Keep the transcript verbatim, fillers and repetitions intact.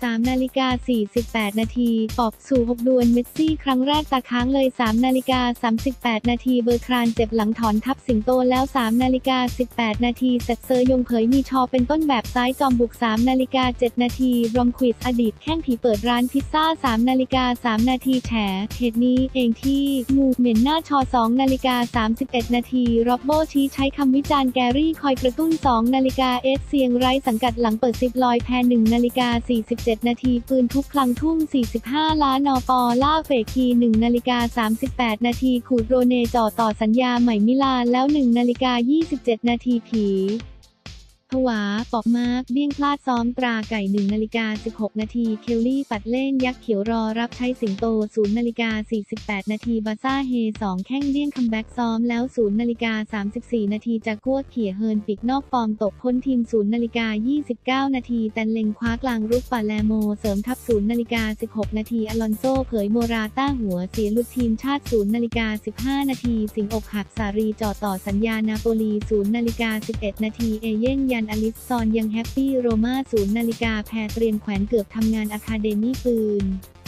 สามนาฬิกาสี่สิบแปดนาทีออกสู่หกดวลเมสซี่ครั้งแรกตาค้างเลยสามนาฬิกาสามสิบแปดนาทีเบอร์ครานเจ็บหลังถอนทับสิงโตแล้วสามนาฬิกาสิบแปดนาทีเซตเซอร์ยงเผยมีชอเป็นต้นแบบซ้ายจอมบุกสามนาฬิกาเจ็ดนาทีรอมควิสอดีตแข้งผีเปิดร้านพิซซ่าสามนาฬิกาสามนาทีแฉเหตุนี้เองที่งูเหม็นหน้าชอสองนาฬิกาสามสิบเอ็ดนาทีร็อบโบชี้ใช้คำวิจารณ์แกรี่คอยกระตุ้นสองนาฬิกาเอสเซียงไร้สังกัดหลังเปิดซิปลอยแพหนึ่งนาฬิกาสี่สิบเจ็ดนาทีปืนทุกคลังทุ่มสี่สิบห้าล้านนปล่าเฟกคีหนึ่งนาฬิกาสามสิบแปดนาทีขูดโรเนจ่อต่อสัญญาใหม่มิลานแล้วหนึ่งนาฬิกายี่สิบเจ็ดนาทีผีผวาปอกมาร์กเบี้ยงพลาดซ้อมตราไก่หนึ่งนาฬิกาสิบหกนาทีเคลลี่ปัดเล่นยักษ์เขียวรอรับใช้สิงโตศูนย์นาฬิกาสี่สิบแปดนาทีบาซ่าเฮสองแข้งเลี่ยงคัมแบ็กซ้อมแล้วศูนย์นาฬิกาสามสิบสี่นาทีจากกัวเขี่ยเฮินปิกนอกฟอร์มตกพ้นทีมศูนย์นาฬิกายี่สิบเก้านาทีแตนเล็งคว้ากลางรุกปาแลโมเสริมทัพศูนย์นาฬิกาสิบหกนาทีอลอนโซเผยโมราต้าหัวเสียหลุดทีมชาติศูนย์นาฬิกาสิบห้านาทีสิงอกหักสารีจ่อต่อสัญญานาโปลีศูนย์นาฬิกาสิบเอ็ดนาทีเอเย่นยันอลิสซอนยังแฮปปี้โรม่าศูนย์นาฬิกาแพรเตรียมแขวนเกือบทำงานอะคาเดมี่ปืน